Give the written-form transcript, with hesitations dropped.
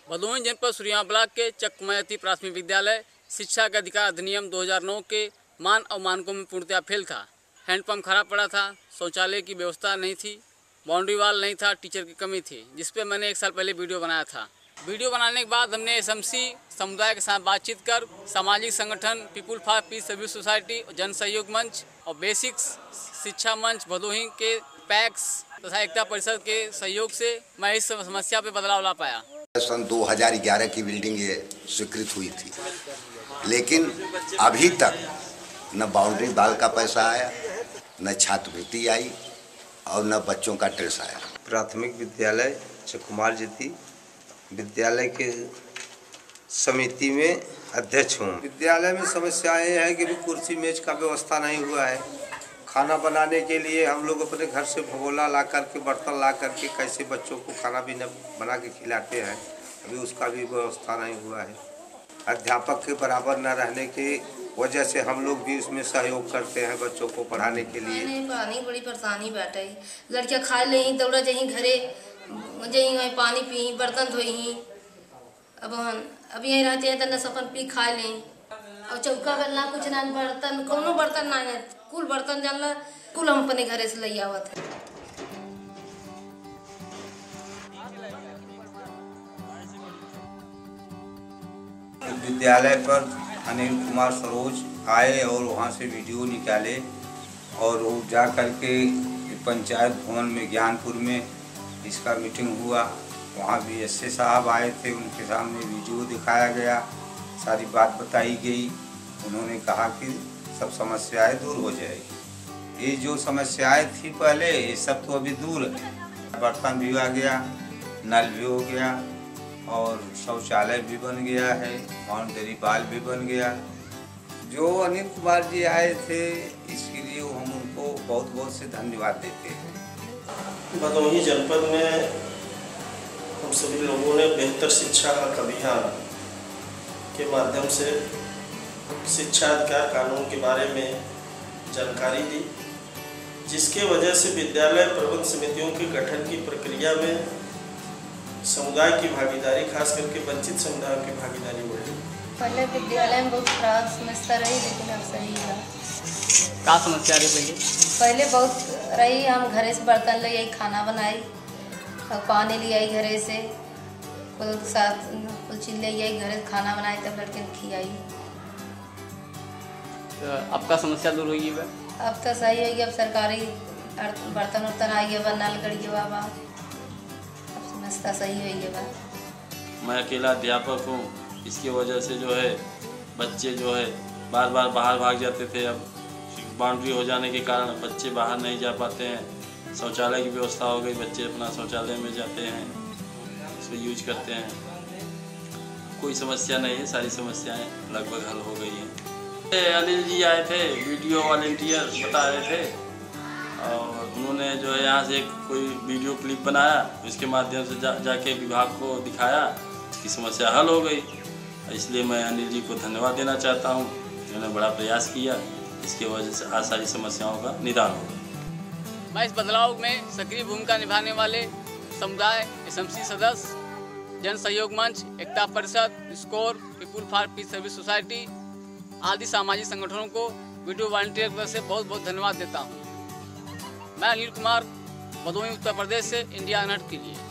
भदोही जनपद सुरिया ब्लॉक के चकमयती प्राथमिक विद्यालय शिक्षा के अधिकार अधिनियम 2009 के मान और मानकों में पूर्णतया फेल था। हैंडपंप खराब पड़ा था, शौचालय की व्यवस्था नहीं थी, बाउंड्री वाल नहीं था, टीचर की कमी थी, जिस पे मैंने 1 साल पहले वीडियो बनाया था। वीडियो बनाने के बाद हमने एसएमसी समुदाय के साथ बातचीत कर सामाजिक संगठन people for peace service society, Jan Sahyog मंच और बेसिक्स शिक्षा मंच भदोही के पैक्स तथा एकता परिषद के सहयोग से मैं इस समस्या पे बदलाव ला पाया। सन 2011 की बिल्डिंग ये स्वीकृत हुई थी, लेकिन अभी तक न बाउंड्री वाल का पैसा आया, न छात्रवृत्ति आई और न बच्चों का ड्रेस आया। प्राथमिक विद्यालय कुमार जीती विद्यालय के समिति में अध्यक्ष हूँ। विद्यालय में समस्याएं है कि भी कुर्सी मेज का व्यवस्था नहीं हुआ है। खाना बनाने के लिए हम लोग अपने घर से भगोला ला करके, बर्तन ला करके कैसे बच्चों को खाना भी बना के खिलाते हैं, अभी उसका भी व्यवस्था नहीं हुआ है। अध्यापक के बराबर न रहने की वजह से हम लोग भी उसमें सहयोग करते हैं बच्चों को पढ़ाने के लिए। नहीं पानी बड़ी परेशानी बैठे, लड़कियाँ खा ले दौड़ा जहीं घरे जहीं पानी पी, बर्तन धोई। अब यहीं रहते हैं तो न सपन पी खा लें और चौका बेलना कुछ ना, बर्तन कोनो बर्तन ना है, कुल बर्तन जानला कुल हम अपने घरे से ले आवत है। विद्यालय पर अनिल कुमार सरोज आए और वहाँ से वीडियो निकाले और वो जा करके पंचायत भवन में ज्ञानपुर में इसका मीटिंग हुआ। वहाँ भी एसए साहब आए थे, उनके सामने वीडियो दिखाया गया, सारी बात बताई गई। उन्होंने कहा कि सब समस्याएं दूर हो जाएगी। ये जो समस्याएं थी पहले, ये सब तो अभी दूर है। बर्तन भी आ गया, नल भी हो गया और शौचालय भी बन गया है, बाउंड्री वाल भी बन गया। जो अनिल कुमार जी आए थे, इसके लिए हम उनको बहुत बहुत से धन्यवाद देते हैं। भदोही जनपद में हम सभी लोगों ने बेहतर शिक्षा अभियान के माध्यम से शिक्षा अधिकार कानून के बारे में जानकारी दी, जिसके वजह से विद्यालय प्रबंध समितियों के गठन की प्रक्रिया में समुदाय की भागीदारी, खास करके वंचित समुदायों की भागीदारी बढ़ी। पहले विद्यालय में बहुत खराब समस्या रही, लेकिन अब सही है। क्या समस्या रही? पहले बहुत रही, हम घरे से बर्तन ले आई, खाना बनाई और पानी ले आई घरे से, कुल चीज ले आई घरे से, खाना बनाई तब लड़के ने खिलाई। तो आपका समस्या दूर हुई है? अब तो सही होगी, अब सरकारी बर्तन उर्तन आई है, नल गड़ी बाबा, अब समस्या सही हुई है। मैं अकेला अध्यापक हूँ, इसकी वजह से जो है बच्चे जो है बार बार बाहर भाग जाते थे। अब बाउंड्री हो जाने के कारण बच्चे बाहर नहीं जा पाते हैं। शौचालय की व्यवस्था हो गई, बच्चे अपना शौचालय में जाते हैं, उसको यूज करते हैं। कोई समस्या नहीं है, सारी समस्याएं लगभग हल हो गई हैं। अनिल जी आए थे, वीडियो वॉलंटियर बता रहे थे और उन्होंने जो है यहाँ से कोई वीडियो क्लिप बनाया, उसके माध्यम से जाके विभाग को दिखाया, इसकी समस्या हल हो गई। इसलिए मैं अनिल जी को धन्यवाद देना चाहता हूँ, उन्होंने बड़ा प्रयास किया, इसकी वजह से आज सारी समस्याओं का निदान होगा। मैं इस बदलाव में सक्रिय भूमिका निभाने वाले समुदाय, एसएमसी सदस्य, जन Sahyog Manch, Ekta Parishad, score, people for peace service society आदि सामाजिक संगठनों को वीडियो वॉलंटियर की तरफ से बहुत बहुत धन्यवाद देता हूँ। मैं अनिल कुमार, भदोही उत्तर प्रदेश से इंडिया अनहर्ड के लिए।